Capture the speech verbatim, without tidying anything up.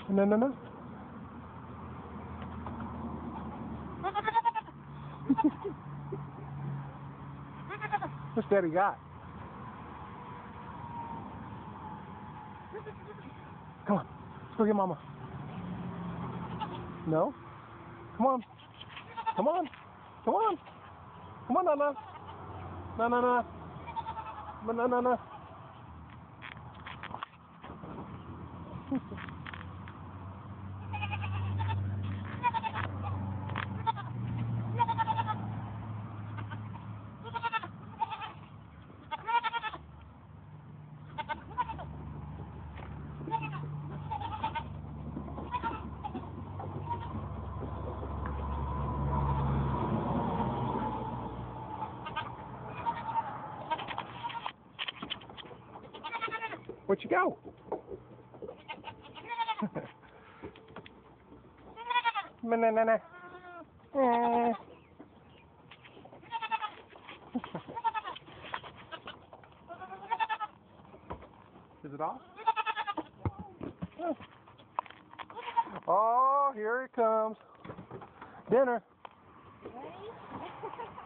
No, no, no. What's Daddy got? Come on, let's go get Mama. No? Come on. Come on. Come on. Come on, Nana. No, no, no. No, no, no. Where'd you go? Na na na na. Is it off? Oh, here it comes. Dinner. Ready?